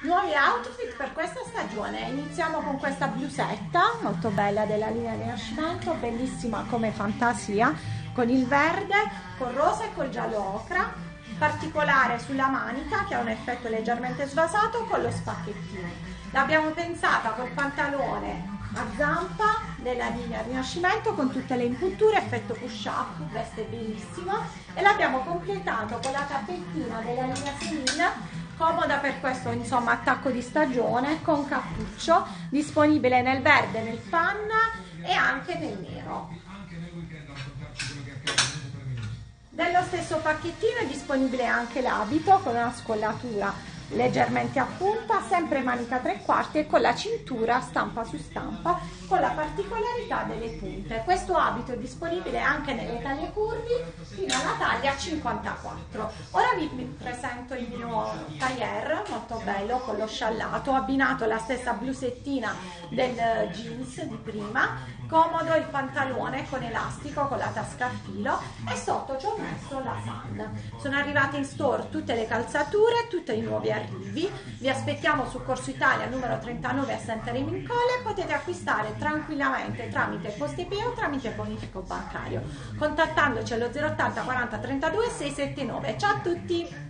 Nuovi outfit per questa stagione. Iniziamo con questa blusetta molto bella della linea Rinascimento, bellissima come fantasia, con il verde, col rosa e col giallo ocra, particolare sulla manica che ha un effetto leggermente svasato con lo spacchettino. L'abbiamo pensata col pantalone a zampa della linea Rinascimento con tutte le impunture, effetto push up, veste bellissima, e l'abbiamo completato con la cappettina della linea Celine, comoda per questo insomma attacco di stagione, con cappuccio, disponibile nel verde, nel panna e anche nel nero. Dello stesso pacchettino è disponibile anche l'abito con una scollatura leggermente a punta, sempre manica 3/4 e con la cintura stampa su stampa, con la particolarità delle punte. Questo abito è disponibile anche nelle taglie curvi fino alla taglia 54. Ora vi presento il mio tailleur molto bello con lo sciallato, ho abbinato la stessa blusettina del jeans di prima, comodo il pantalone con elastico con la tasca a filo, e sotto ci ho messo la sand. Sono arrivate in store tutte le calzature, tutti i nuovi arrivi. Vi aspettiamo su Corso Italia numero 39 a Sant'Ermincolle. Potete acquistare tranquillamente tramite Postepay o tramite bonifico bancario, contattandoci allo 080 40 32 679. Ciao a tutti!